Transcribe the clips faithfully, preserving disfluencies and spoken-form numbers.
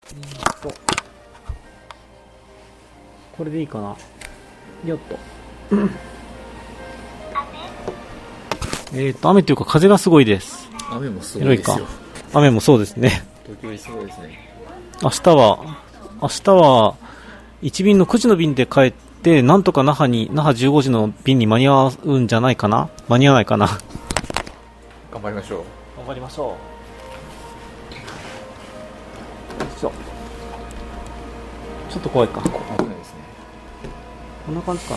とこれでいいかな。よっとえっと雨というか風がすごいです。 雨もすごいですよ。 雨もそうですね。 東京すごいですね。 明日は明日はいち便のくじの便で帰って、なんとか那覇に那覇じゅうごじの便に間に合うんじゃないかな。間に合わないかな。 頑張りましょう。 頑張りましょう。よいしょ。ちょっと怖いか。 危ないですね。 こんな感じかな。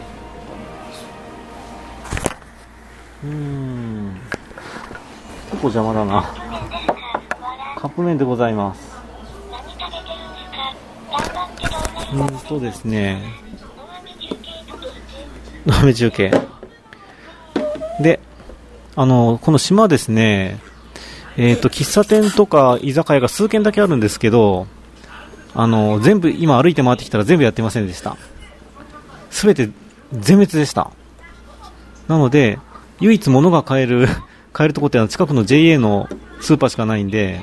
うーん。結構邪魔だな。カップ麺でございます。うんとですね。飲み中継。で、あの、この島はですね、えっと、喫茶店とか居酒屋が数軒だけあるんですけど、あの、全部、今歩いて回ってきたら全部やってませんでした。すべて全滅でした。なので、唯一物が買える、買えるところってのは近くの ジェイエー のスーパーしかないんで、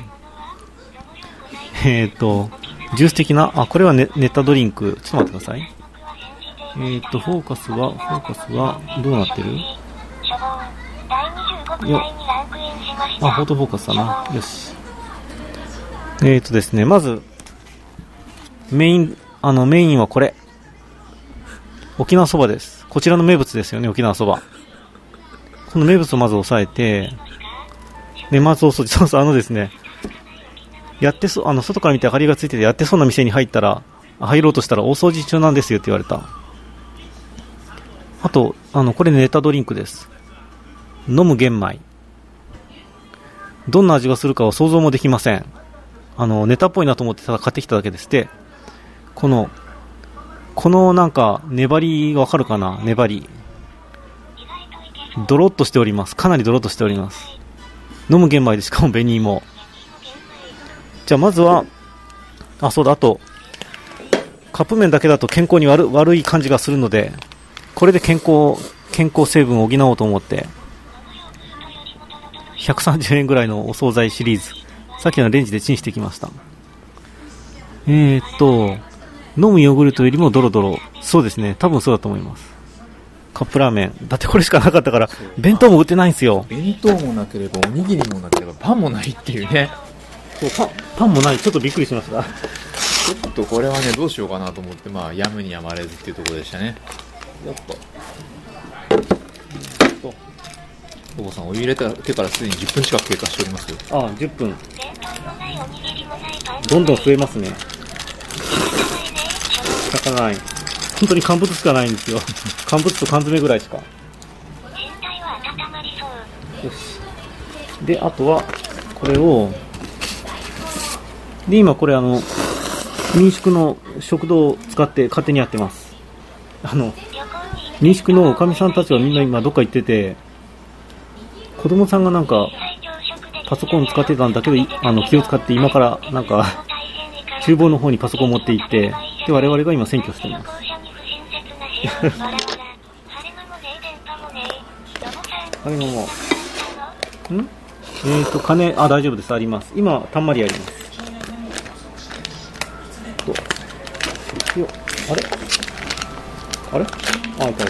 えっと、ジュース的な、あ、これはネネタドリンク。ちょっと待ってください。えっと、フォーカスは、フォーカスは、どうなってる？よあ、フォートフォーカスだな。よし。えっとですね、まず、メイン、あの、メインはこれ。沖縄そばです。こちらの名物ですよね、沖縄そば。この名物をまず押さえて、で、まずお掃除、そうそう、あのですね、やってそ、あの、外から見て明かりがついてて、やってそうな店に入ったら、入ろうとしたら、大掃除中なんですよって言われた。あと、あの、これネタドリンクです。飲む玄米。どんな味がするかは想像もできません。あの、ネタっぽいなと思ってただ買ってきただけです。で、この、このなんか、粘りがわかるかな？粘り。ドロッとしております。かなりドロッとしております。飲む玄米で、しかも紅芋。じゃあまずは、あ、そうだ、あと、カップ麺だけだと健康に悪、悪い感じがするので、これで健康、健康成分を補おうと思って、ひゃくさんじゅうえんぐらいのお惣菜シリーズ、さっきのレンジでチンしてきました。えーっと、飲むヨーグルトよりもドロドロ、そうですね、多分そうだと思います。カップラーメン、だってこれしかなかったから、弁当も売ってないんですよ。 弁当もなければ、おにぎりもなければ、パンもないっていうね。 そう、パン、パンもない、ちょっとびっくりしました。 ちょっとこれはね、どうしようかなと思って、まあ、やむにやまれずっていうところでしたね。 やっと。 お坊さん、お湯入れた手からすでにじゅっぷん近く経過しておりますよ。 ああ、じゅっぷん。どんどん増えますね。仕方ない。本当に乾物しかないんですよ。乾物と缶詰ぐらいしか。よし。で、あとは、これを、で、今これあの、民宿の食堂を使って勝手にやってます。あの、民宿のおかみさんたちはみんな今どっか行ってて、子供さんがなんか、パソコン使ってたんだけど、あの、気を使って今からなんか、厨房の方にパソコン持って行って、で、我々が今占拠しています。あれももう、んえーと、金、あ、大丈夫です、あります。今、たんまりあります。と、よ、あれあれあ、いたいた。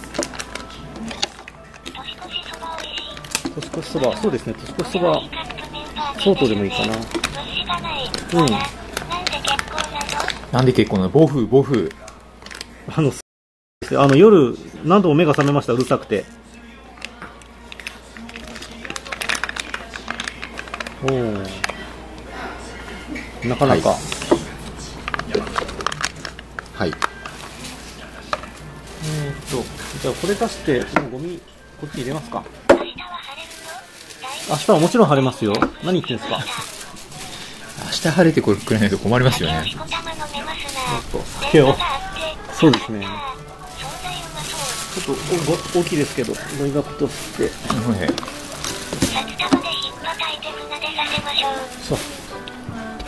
年越しそば、そうですね、年越しそば、相当でもいいかな。うん。 なんで結構なの？暴風、暴風。 あの、あの夜、何度も目が覚めました、うるさくて。おー。なかなか。はい。 はい、 えーっと、じゃあこれ出して、もうゴミ、こっち入れますか。明日はもちろん晴れますよ。何言ってんですか。 明日晴れてくれないと困りますよね。 酒を。そうですね。ちょっと大きいですけど、ゴミ箱として。そう。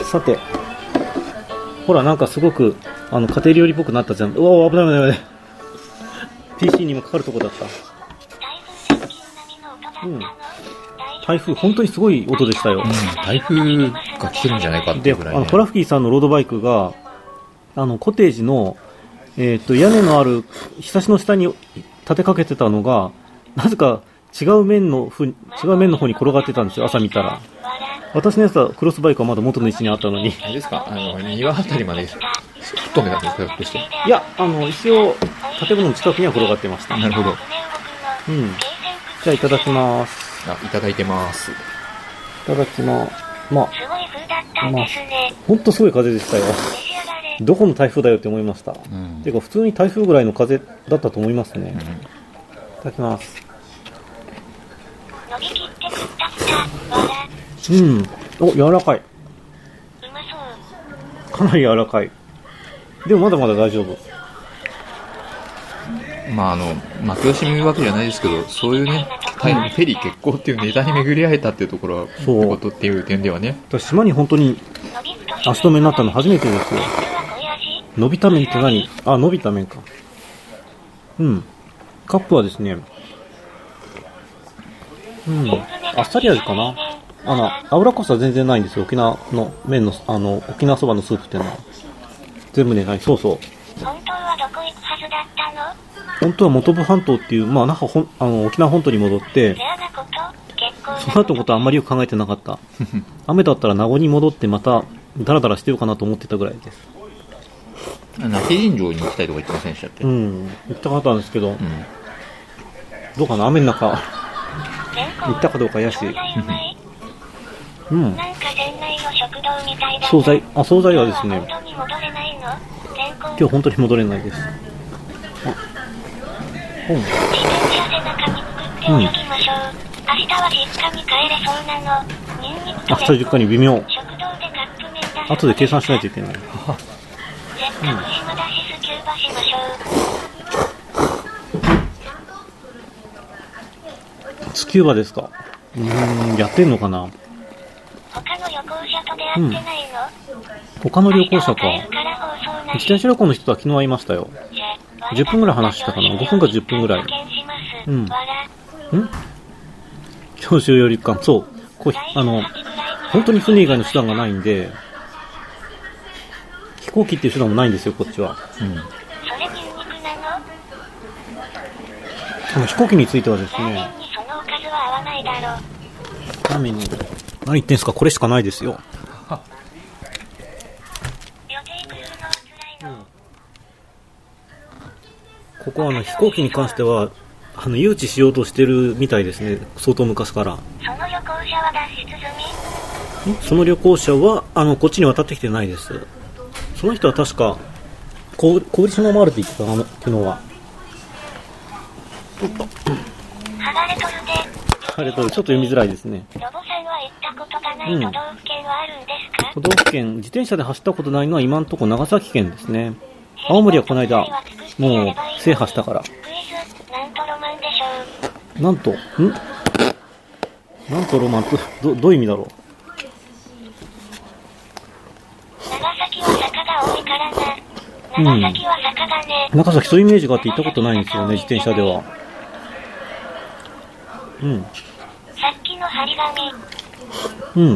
さて、ほら、なんかすごくあの家庭料理っぽくなったじゃん。うわ、危ない危ない危ない。ピーシー にもかかるとこだった。うん。 台風、本当にすごい音でしたよ。 うん、台風が来てるんじゃないかっていで、 うぐらい、ね、 あの、ホラフキーさんのロードバイクが、あの、コテージの、えっと、屋根のある、ひさしの下に立てかけてたのが、なぜか違う面のふ、違う面の方に転がってたんですよ、朝見たら。私のやつは、クロスバイクはまだ元の位置にあったのに。 あれですか、あの、庭あたりまで、すっ飛んでたんですか、ひょっとして。 いや、あの、一応、建物の近くには転がってました。 なるほど。 うん。じゃあ、いただきます。 あ、いただいてます。いただきます。まあ、まあ、ほんとすごい風でしたよ。どこの台風だよって思いました。うん、ていうか、普通に台風ぐらいの風だったと思いますね。うん、いただきます。うん。お、柔らかい。かなり柔らかい。でもまだまだ大丈夫。 まああの、負け惜しみわけじゃないですけど、そういうね、フェリー欠航っていうネタに巡り会えたっていうところは、そうってことっていう点ではね。 私、島に本当に足止めになったの初めてですよ。伸びた麺って何？あ、伸びた麺か。うん。カップはですね、うん。あっさり味かな。あの、油こそは全然ないんですよ。沖縄の麺の、あの、沖縄そばのスープっていうのは。全部ね、ない。そうそう。 本当はどこ行くはずだったの？ 本当は本部半島っていう、まあなんかほん、あの、沖縄本島に戻って、その後のことはあんまりよく考えてなかった。雨だったら名護に戻ってまた、ダラダラしてようかなと思ってたぐらいです。 那智人城に行きたいとか言ってませんでしたっけ？ うん。行ったかったんですけど、 うん、 どうかな、雨の中、行ったかどうか怪しい。うん。惣菜、あ、惣菜はですね、今日本当に戻れないです。あ、本。うん。明日実家に微妙。後で計算しないといけない。うん。スキューバですか。うーん、やってんのかな。 他の旅行者と出会ってないの？ 他の旅行者か。自転車旅行の人とは昨日会いましたよ。じゅっぷんぐらい話したかな。ごふんかじゅっぷんぐらい。うん。ん？教習よりか、そう。こう、あの、本当に船以外の手段がないんで、飛行機っていう手段もないんですよ、こっちは。うん。あの飛行機についてはですね、ラーメンに、何言ってんすか、これしかないですよ。うん、ここはあの飛行機に関してはあの誘致しようとしてるみたいですね、相当昔から。 その旅行者は脱出済み？ その旅行者はあのこっちに渡ってきてないです。その人は確か小売島もあるって言ってた、あの昨日は。 剥がれとるで。 剥がれとる、ちょっと読みづらいですね。 ロボさんは行ったことがない都道府県はあるんですか？ 都道府県、自転車で走ったことないのは今のところ長崎県ですね。青森はこの間もう制覇したから。 なんとロマンでしょう。なんと、んなんとロマンと、ど、どういう意味だろう。 長崎は坂が多いからな。長崎は坂だね。 長崎そういうイメージがあって行ったことないんですよね、自転車では。うん。 さっきの張り紙。 うん。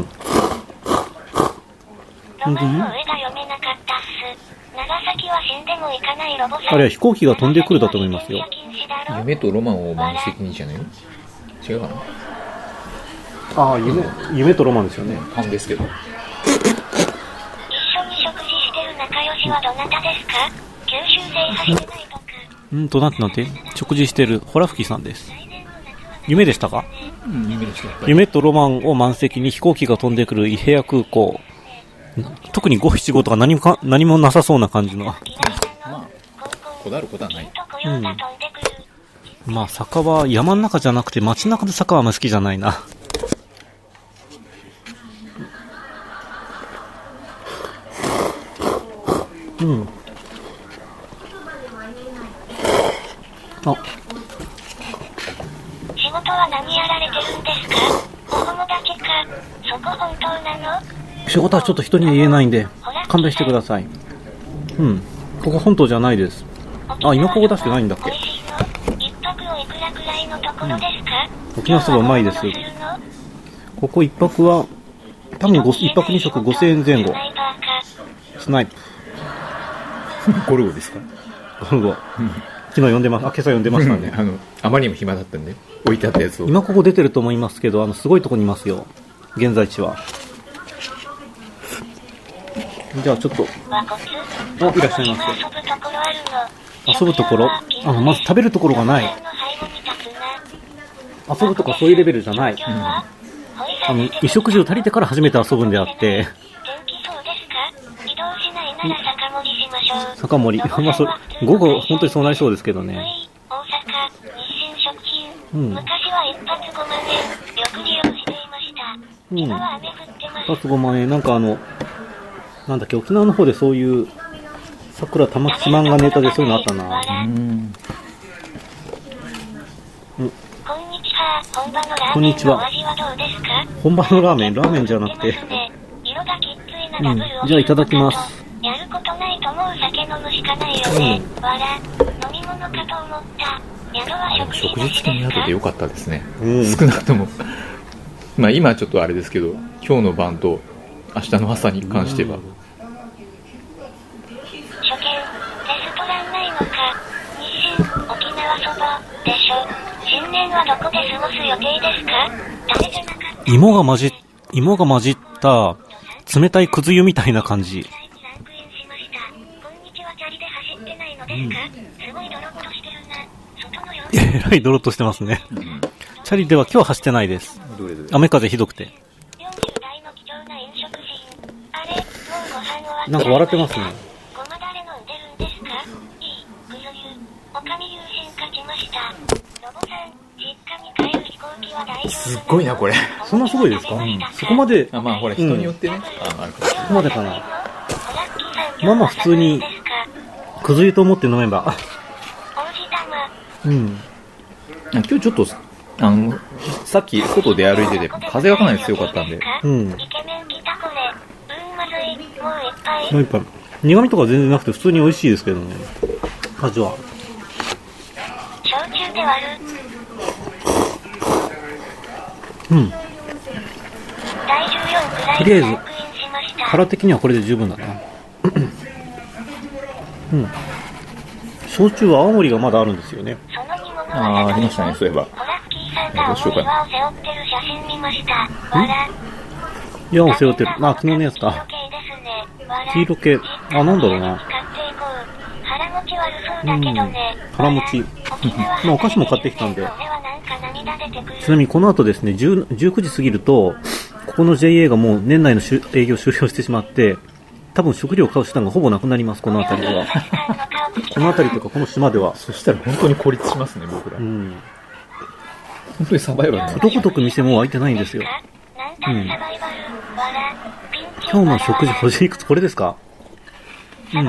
ロマンの上が読めなかったっす。長崎は死んでも行かないロボさん。 あれは飛行機が飛んでくるだと思いますよ。 夢とロマンを満席にじゃないよ。違うかな。 ああ、夢、夢とロマンですよね。 ファンですけど。 一緒に食事してる仲良しはどなたですか？九州制覇してないとか。 うんと、なんてなんて食事してるホラ吹きさんです。夢でしたか？ うん、夢でした。 夢とロマンを満席に飛行機が飛んでくる伊平屋空港。特にごしちごとか何もか何もなさそうな感じの。まあ、こだわることはない。 うん。まあ、坂は山の中じゃなくて街中で坂はあんま好きじゃないな。うん。あ。 仕事は何やられてるんですか？お供だけか。そこ本当なの？ 仕事はちょっと人には言えないんで勘弁してください。うん。ここ本島じゃないです。あ、今ここ出してないんだっけ？ 一泊おいくらくらいのところですか？ うん、沖縄そばうまいです。 ここ一泊は、多分一泊二食ごせんえん前後。スナイプ。 ゴルゴですか？ ゴルゴ。昨日読んでま、あ、今朝読んでましたね。 あの、あまりにも暇だったんで、置いてあったやつを。 今ここ出てると思いますけど、あの、すごいとこにいますよ。現在地は。じゃあちょっと、あ、いらっしゃいませ。遊ぶところあの、まず食べるところがない。遊ぶとかそういうレベルじゃない。うん、あの、衣食住足りてから初めて遊ぶんであって。酒盛り。まあ、そ午後、本当にそうなりそうですけどね。うん。昔は一発ごまんえん、よく利用していました。今は雨降ってます。一発ごまんえん、なんかあの、なんだっけ、沖縄の方でそういう、桜玉木漫画ネタでそういうのあったな。うん。うん。こんにちは。本場のラーメン、ラーメンじゃなくて。うん。じゃあいただきます。やることないともう酒飲むしかないよね。わら、飲み物かと思った。宿は食事食事付きの宿でよかったですね。 うん、 少なくとも。まあ今はちょっとあれですけど、今日の晩と明日の朝に関しては。うん、 初見、レストランないのか。日清、沖縄そば、でしょ。新年はどこで過ごす予定ですか？誰じゃなかった。 芋が混じ、芋が混じった冷たいくず湯みたいな感じ。えらいドロッとしてますね。うん、チャリでは今日走ってないです。雨風ひどくて。なんか笑ってますね。 すっごいなこれ。 そんなすごいですか？うん、そこまで。 あ、まあほら人によってね。うん、あ、あるかも。 そこまでかな。まあまあ普通にくず湯と思って飲めば。うん。 今日ちょっとあのさっき外で歩いてて風がかなり強かったんで。 うん。もう一杯。苦味とか全然なくて普通に美味しいですけどね。味は。うん。とりあえず腹的にはこれで十分だな。うん。焼酎は青森がまだあるんですよね。 ああ、ありましたね、そういえば。どうしようかな。 矢を背負ってる。あ、昨日のやつか。黄色系。あ、なんだろうな。うん。腹持ち。まあ、お菓子も買ってきたんで。ちなみにこの後ですね、じゅう、じゅうくじ過ぎると、ここの ジェイエー がもう年内の営業終了してしまって、多分食料を買う手段がほぼなくなります、この辺りでは。この辺りとかこの島では。 そしたら本当に孤立しますね、僕ら。うん。本当にサバイバルなんです。 どことく店もう開いてないんですよ。うん。今日の食事補充いくつこれですか？うん。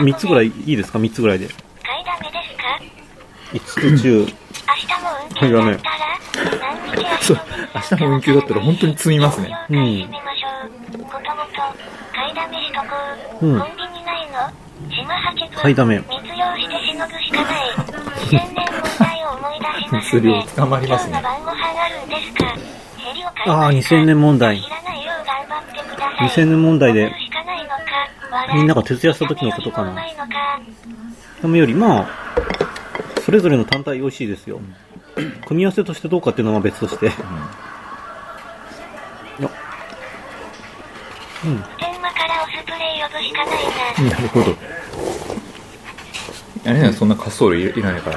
みっつぐらいいいですか？みっつぐらいで。いつつ中。はい、ダメ。 そう、明日も運休だったら本当に積みますね。 うん。うん。買いだめ。 密漁捕まりますね。 ああ、にせんねん問題。にせんねん問題で、みんなが徹夜した時のことかな。でもより、まあ、それぞれの単体美味しいですよ。組み合わせとしてどうかっていうのは別として。うん。うん。 なるほど。あれね、そんな滑走路いらないから。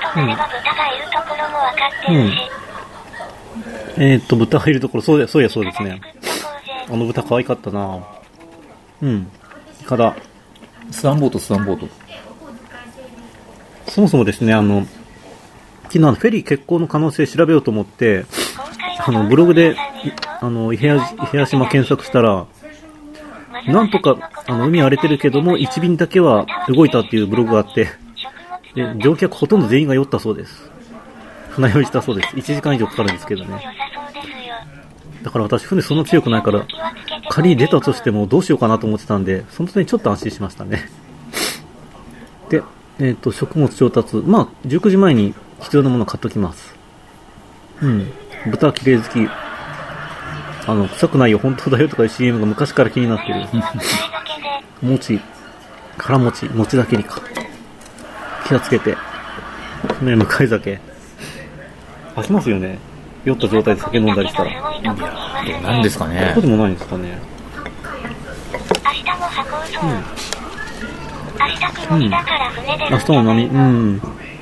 うん。うん、えー、っと、豚がいるところ、そうや、そうや、そうですね。あの豚可愛かったな。うん。イカだ。 スワンボート、スワンボート。 そもそもですね、あの、昨日のフェリー欠航の可能性調べようと思って、あの、ブログで、あの、伊平屋島検索したら、なんとか、あの、海荒れてるけども、いち便だけは動いたっていうブログがあって、で、乗客ほとんど全員が酔ったそうです。船酔いしたそうです。いちじかん以上かかるんですけどね。だから私、船そんな強くないから、仮に出たとしてもどうしようかなと思ってたんで、その点ちょっと安心しましたね。で、えっと、食物調達。まあ、じゅうくじまえに必要なものを買っときます。うん。豚綺麗好き。 あの、臭くないよ、本当だよとかいう シーエム が昔から気になってる。餅、空餅、餅だけにか。気をつけて。ね、向かい酒。飽きますよね。酔った状態で酒飲んだりしたら。いや、 どうなんですかね。 そうでもないんですかね。 明日も箱うそう。明日曇りだから船で。 明日も波、うん。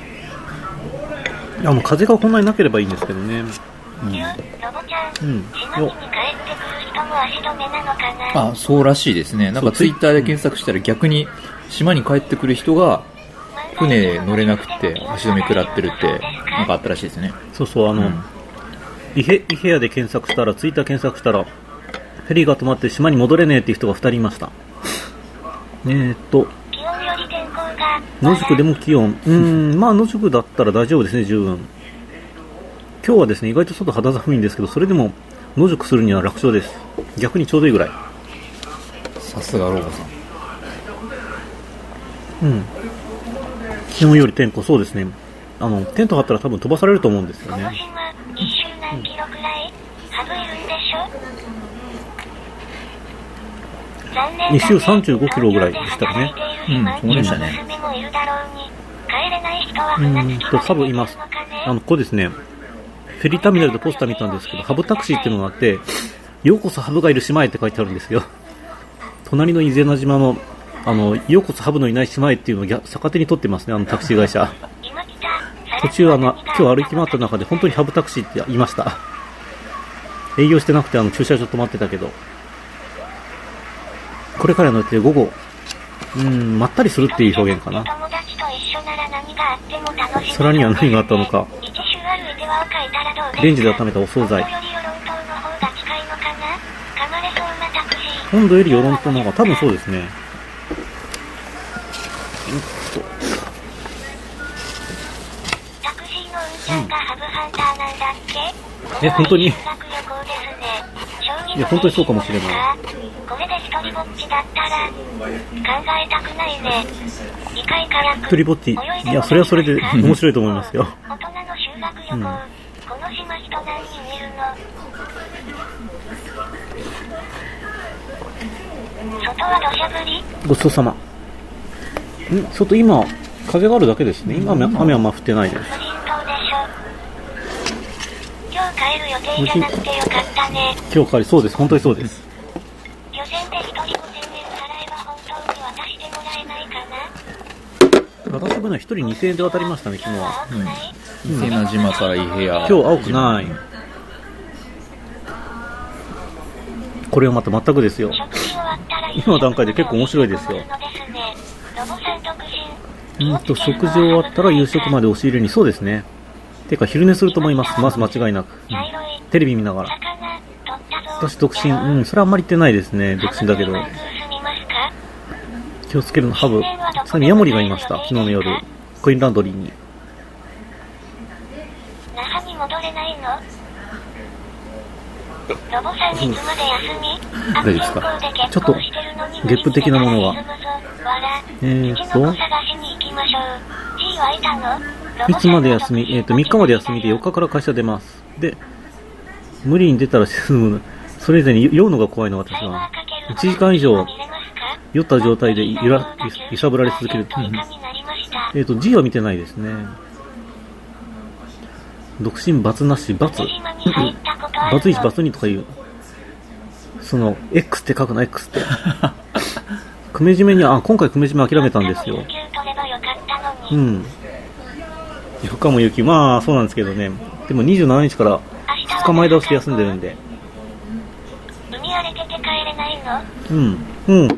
いや、もう風がこんなになければいいんですけどね。 うん。ロボちゃん、うん、島に帰ってくる人も足止めなのかな。 あ、そうらしいですね。なんかツイッターで検索したら逆に島に帰ってくる人が船乗れなくて足止め食らってるってなんかあったらしいですね。 そうそう、あの、うん、イヘ、イヘアで検索したら、ツイッター検索したら、フェリーが止まって島に戻れねえっていう人がふたりいました。えーっと、野宿でも気温、うーん、まあ野宿だったら大丈夫ですね、十分。今日はですね、意外と外肌寒いんですけど、それでも野宿するには楽勝です。逆にちょうどいいぐらい。 さすがロボさん。うん。気温より天候、そうですね。あの、テント張ったら多分飛ばされると思うんですよね。 この島、一周何キロくらい、ハブいるんでしょ。残念だね。 一周さんじゅうごキロぐらいでしたかね。 うん、そうでしたね。 うーんと、ハブいます。あの、ここですね、フェリーターミナルでポスター見たんですけど、ハブタクシーっていうのがあって、ようこそハブがいる島へって書いてあるんですよ。隣の伊是名島の、あの、ようこそハブのいない島へっていうのを逆手に取ってますね、あのタクシー会社。途中、あの、今日歩き回った中で本当にハブタクシーっていました。営業してなくて、あの、駐車場止まってたけど。これからの予定午後、うーん、まったりするっていう表現かな。皿には何があったのか。レンジで温めたお惣菜。温度より与論島の方が多分そうですね。 タクシーの運転がハブハンターなんだっけ？ え、本当に？いや、 本当にそうかもしれない。 これで一人ぼっちだったら考えたくないね。にかいから一人ぼっち、いや、それはそれで面白いと思いますよ。 大人の修学旅行、うん、この島人何人いるの？外は土砂降り？ ごちそうさま。ん外今、風があるだけですね。今、雨はまあ降ってないです。 今日帰る予定じゃなくてよかったね。 今日帰り、そうです。本当にそうです。 予選で一人ごせんえん払えば本当に渡してもらえないかな。 渡す分は一人にせんえんで渡りましたね、昨日は。 うん。伊是名島から伊平屋。 今日青くない。これはまた全くですよ。今の段階で結構面白いですよ。うんと、食事終わったら夕食まで押し入れに、そうですね。てか昼寝すると思います。まず間違いなく。うん、テレビ見ながら。私独身、うん、それはあんまり言ってないですね。独身だけど。気をつけるの、ハブ。それにヤモリがいました。昨日の夜。コインランドリーに。 那覇に戻れないの？ロボさんいつまで休み？ 大丈夫ですか？ちょっと、ゲップ的なものが。えーっと、いつまで休み、えーっと、みっかまで休みでよっかから会社出ます。で、無理に出たら沈む。それ以前に酔うのが怖いの、私は。いちじかん以上、酔った状態で揺ら、揺さぶられ続ける。うん、えーっと、G は見てないですね。独身罰なし、罰。罰いち、罰にとかいう。その、X って書くな、X って。久米締めには、あ、今回久米締め諦めたんですよ。うん。よかも雪、まあ、そうなんですけどね。でもにじゅうしちにちからふつかまえ倒して休んでるんで。 海荒れてて帰れないの？ うん。うん、うん。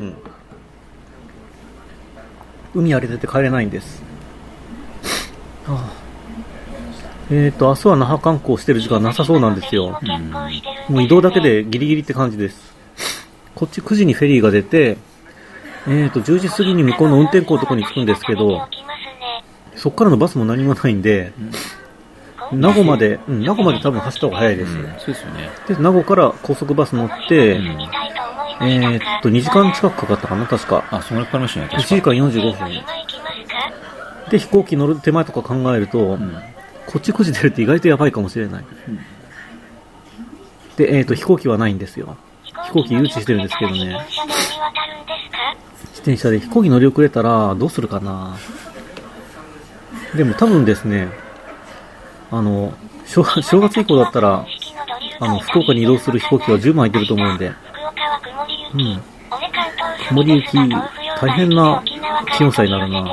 海荒れてて帰れないんです。はあ、えーと、明日は那覇観光してる時間なさそうなんですよ。うん、もう移動だけでギリギリって感じです。こっちくじにフェリーが出て、えーと、じゅうじ過ぎに向こうの運転港のとこに着くんですけど、そっからのバスも何もないんで、うん、名護まで、うん、名護まで多分走った方が早いです。うん、 そうですよね。 で、名護から高速バス乗って、うん、えーっと、にじかん近くかかったかな、確か。 あ、そんなにかかりましたね、確か。 いちじかんよんじゅうごふん。で、飛行機乗る手前とか考えると、うん、こっちくじ出るって意外とやばいかもしれない。 で、えっと、飛行機はないんですよ。飛行機誘致してるんですけどね。自転車で飛行機乗り遅れたらどうするかな。でも多分ですね、あの、正, 正月以降だったら、あの、福岡に移動する飛行機はじゅうまん空いてると思うんで、うん。曇り雪、大変な気温差になるな。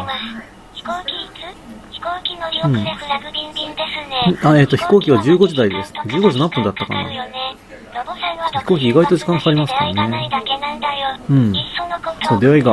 うん。あ、えっと、飛行機はじゅうごじ台です。じゅうごじ何分だったかな。飛行機意外と時間かかりますからね。うん。そう、出会いが。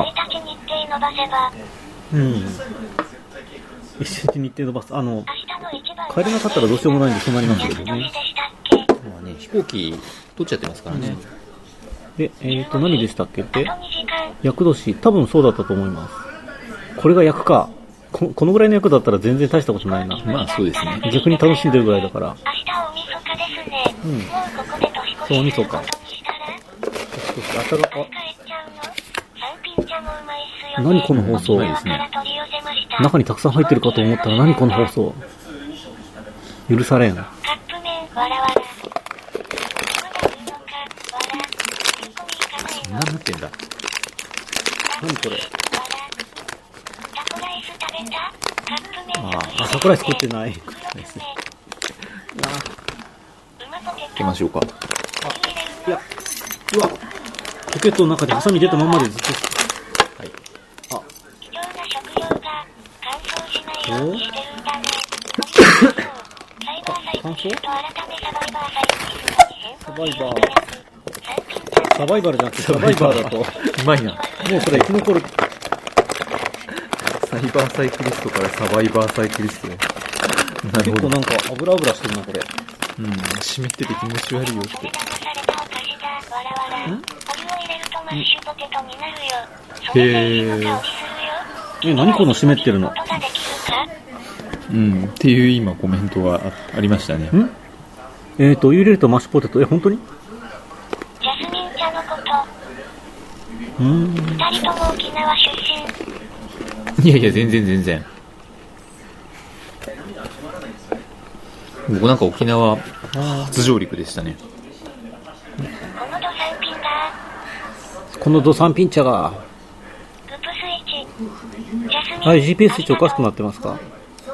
うん。一日日程のバス、あの、帰れなかったらどうしようもないんでそうなりますけどね。 まあね、飛行機取っちゃってますからね。 うん、で、えっと、何でしたっけって、厄年、多分そうだったと思います。これが厄か。こ, このぐらいの役だったら全然大したことないな。 まあそうですね。 逆に楽しんでるぐらいだから。うん。そう、おみそか。朝が、あ、何この放送。 ですね。 中にたくさん入ってるかと思ったら何この放送。許されん。 そんなになってんだ。 何これ。 ああ、サプライズ作ってない。 開けましょうか。 あ、いや、うわ、ポケットの中でハサミ出たまんまでずっと。 はい。 あ、おー乾燥？サバイバー。サバイバルじゃなくてサバイバーだと。 うまいな。 もうそれ生き残る。 サイバーサイクリストからサバイバーサイクリストへ。なるほど。 結構なんか油油してるなこれ。 うん、湿ってて気持ち悪いよって。ん？へー。 え、何この湿ってるの？ うん、っていう今コメントが あ, ありましたね。 ん？えーと、ゆ入れるとマッシュポテト。え、本当に？ ジャスミン茶のこと。 うーん。 二人とも沖縄出身。 いやいや、全然全然。僕なんか沖縄初上陸でしたね。 このドサンピンが。 このドサンピン茶が。 グプスイチ。ジャスミン。 はい、ジーピーエス スイッチおかしくなってますか？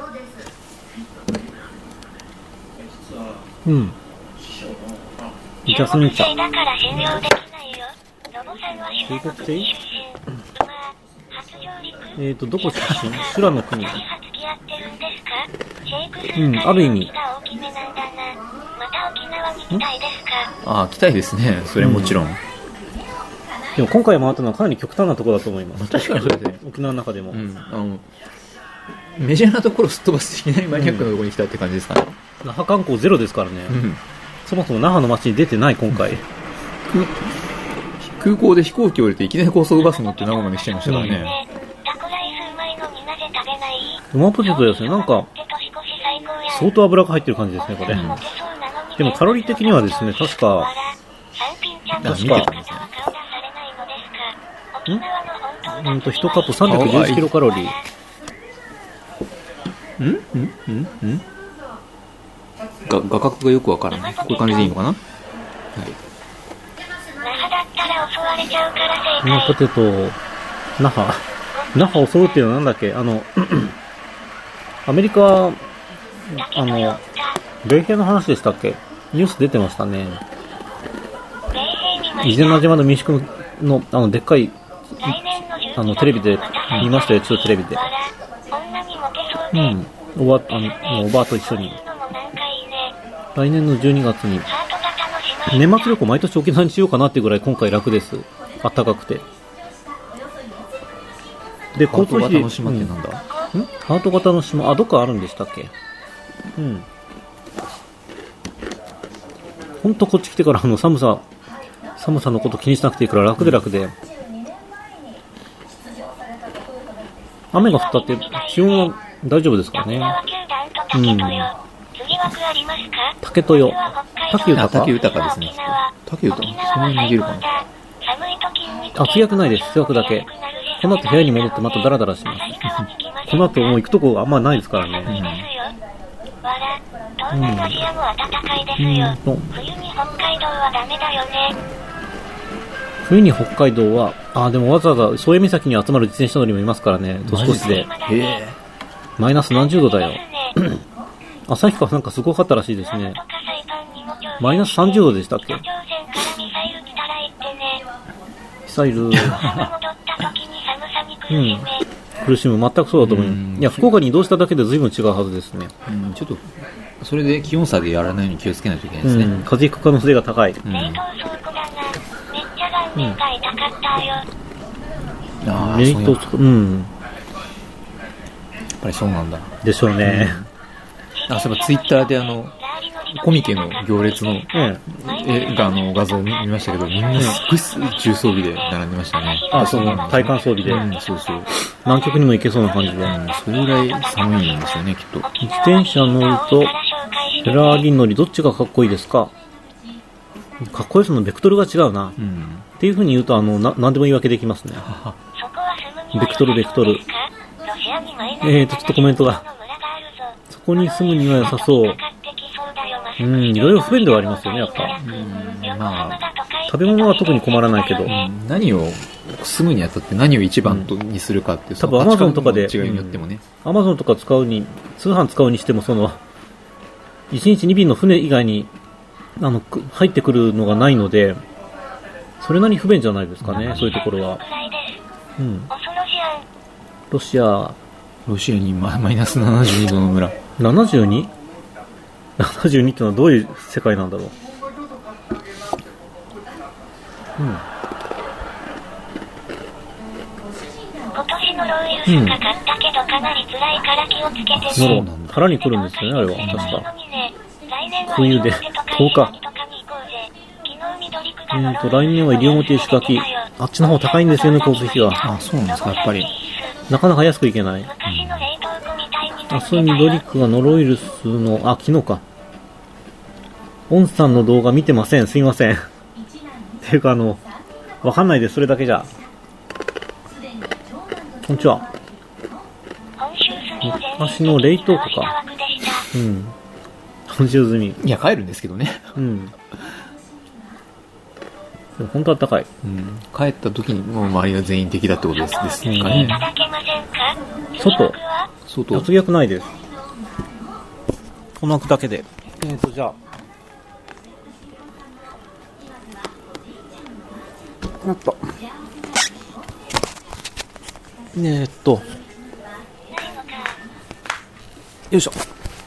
うん。ジャスミン茶。 だから信用できないよ。ロボさんは中国製？ 出身。馬、初上陸。 えーと、どこ出身？修羅の国。 二人は付き合ってるんですか？シェイクスうん、ある意味。 が大きめなんだな。また沖縄に来たいですか？ ああ、来たいですね。それもちろん。うん、 でも今回回ったのはかなり極端なところだと思います。 確かにそうですね。 沖縄の中でも。 うん。あの、メジャーなところすっ飛ばしていきなりマニアックなところに来たって感じですかね。 那覇観光ゼロですからね。 うん。 そもそも那覇の街に出てない今回。 空, 空港で飛行機降りていきなり高速バス乗って名古屋まで来ちゃいましたからね。 タコライスうまいのになぜ食べない？ うまポテトですね。なんか、相当油が入ってる感じですね、これ。うん、でもカロリー的にはですね、確か、確か、んうんと、いちカップさんびゃくじゅういちキロカロリー。 んんんんが画角がよくわからない。こういう感じでいいのかな？はい。 那覇だったら襲われちゃうから正解。 うまポテト、那覇。那覇襲うっていうのはなんだっけ？あの、アメリカ、あの、米兵の話でしたっけ？ニュース出てましたね。伊是名島の民宿の、あの、でっかい、あの、テレビで見ましたよ、ちょっとテレビで。うん。おば、あの、おばあと一緒に。来年のじゅうにがつに。年末旅行毎年沖縄にしようかなっていうぐらい今回楽です。あったかくて。で、交通費。 ハート型の島ってなんだ？ うん、んハート型の島、あ、どっかあるんでしたっけ？うん。ほんとこっち来てからあの寒さ、寒さのこと気にしなくていいから楽で楽で。雨が降ったって気温は大丈夫ですからね。うん。竹豊。竹豊。 竹豊ですね。竹豊。その辺に逃げるかな。 あ、通訳ないです。通訳だけ。この後部屋に戻ってまたダラダラします。この後もう行くとこあんまないですからね。 オーストラリアも暖かいですよ。 うん冬に北海道はダメだよね。 冬に北海道は、あ、でもわざわざ宗谷岬に集まる自転車乗りもいますからね、年越しで。 へえ。 マイナス何十度だよ。 そうですね旭川なんかすごかったらしいですねなんと。かサイパンにも気をつけてマイナスさんじゅうどでしたっけ？ 北朝鮮からミサイル来たら言ってね。 ミサイル、 戻った時に寒さに苦しめ。 苦しむ。全くそうだと思う。 うんいや、福岡に移動しただけで随分違うはずですね。 うん、ちょっと、それで気温差でやらないように気をつけないといけないでうすね。 ん。風邪ひく可能性が高い。 うん。 冷凍倉庫だな。めっちゃ顔面が痛かったよ。 ああ、 メリットをそうやっつく、うん。 ぱりそうなんだ。 でしょうね。 あ、そういえばツイッターであの、コミケの行列のうん。 絵が、あの、画像を見見ましたけど、みんなすっごい重装備で並んでましたね。 あ、その、体感装備で。 うん、そうそう。 南極にも行けそうな感じで。 うん、それぐらい寒いんですよね、きっと。 自転車乗ると、フェラーリ乗りどっちがかっこいいですか？かっこよさのベクトルが違うな。 うん。 っていう風に言うと、あの、な、なんでも言い訳できますね。ベクトルベクトル。えーと、ちょっとコメントが。そこに住むには良さそう。うん、いろいろ不便ではありますよね、やっぱ。 うん、まあ、 食べ物は特に困らないけど。 うん何を、住むにあたって何を一番とにするかっていう、 多分 Amazon とかでその価値観の違いによってもね。 アマゾンとか使うに、通販使うにしても、その、いちにちに便の船以外に、あの、く入ってくるのがないので、それなりに不便じゃないですかね、そういうところは。うん。ロシア、 ロシアにママイナスななじゅうにどの村。 ななじゅうに?ななじゅうに ってのはどういう世界なんだろう。うん。 今年のロウイルスかかったけどかなり辛いから気をつけてね。 そうなんだ。腹に来るんですよね、あれは。確か。冬でとおか。えーと、来年は西表石垣。あっちの方高いんですよね、交通費が。 あ、そうなんですか、やっぱり。 なかなか安く行けない。 昔の冷凍庫みたいにあ、そういうドリックがノロウイルスの、あ、昨日か。オンさんの動画見てません。すいません。っていうか、あの、わかんないです。それだけじゃ。こんにちは。昔の冷凍庫か。うん。本州済み。 いや、帰るんですけどね。 うん。でも本当は高い。 うん。帰った時にもう周りが全員敵だってことですですかうんね。 外外。 圧力ないです。この枠だけで。えーと、じゃあ。やった。えーっと。よいしょ。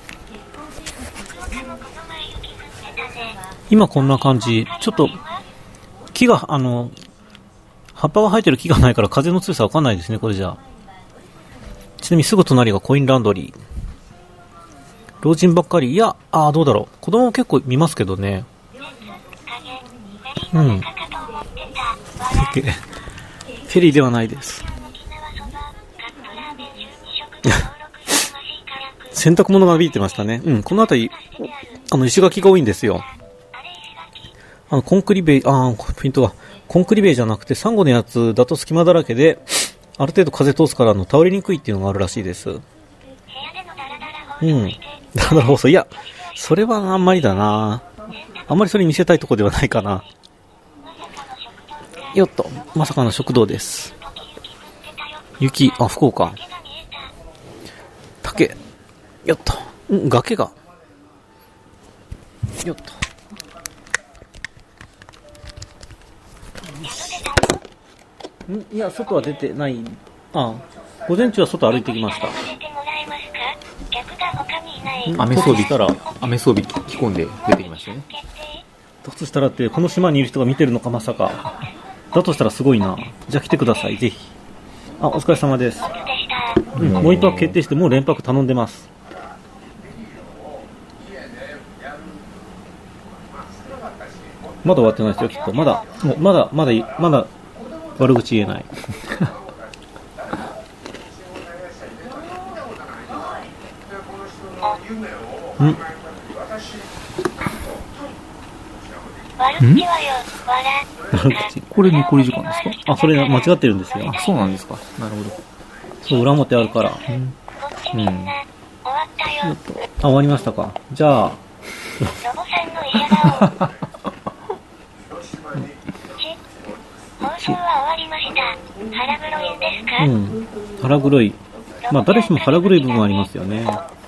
今こんな感じ。ちょっと、木が、あの、葉っぱが生えてる木がないから風の強さわかんないですね、これじゃあ。ちなみにすぐ隣がコインランドリー。老人ばっかり。いや、あーどうだろう。子供も結構見ますけどね。うん。フェリーではないです。洗濯物がなびいてましたね。うん、この辺り、あの、石垣が多いんですよ。あの、コンクリベイ、あー、ポイントは、コンクリベイじゃなくて、サンゴのやつだと隙間だらけで、ある程度風通すからあの倒れにくいっていうのがあるらしいです。うん。だらだら放送。いや、それはあんまりだな。あんまりそれ見せたいとこではないかな。よっと、まさかの食堂です。雪、あ、福岡。竹。よっと。うん、崖が。よっと。んいや、外は出てない。あ、午前中は外歩いてきました。 雨装備したら、雨装備着込んで出てきましたね。 だとしたらって、この島にいる人が見てるのか、まさか。だとしたらすごいな。じゃあ来てください、ぜひ。あ、お疲れ様です。うん、もう一泊決定して、もう連泊頼んでます。まだ終わってないですよ、きっと。まだ、もうまだ、まだ、まだ、悪口言えない。ん悪口はよ、笑悪口。 これ残り時間ですか？ あ、それ間違ってるんですよ。 あ、そうなんですか。なるほど。 そう、裏表あるから。 こっちみんな、終わったよ。 よ。 あ、終わりましたか。じゃあ、 ロボさんの医者だお。ち、放送は終わりました。腹黒いんですか？ うん。腹黒い。まあ、誰しも腹黒い部分はありますよね。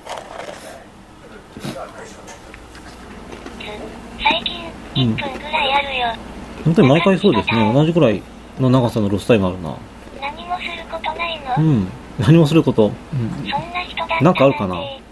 最近、いっぷんぐらいあるよ。 本当に毎回そうですね。同じくらいの長さのロスタイムあるな。 何もすることないの？ うん。何もすること。 そんな人だったなんかあるかな。 んで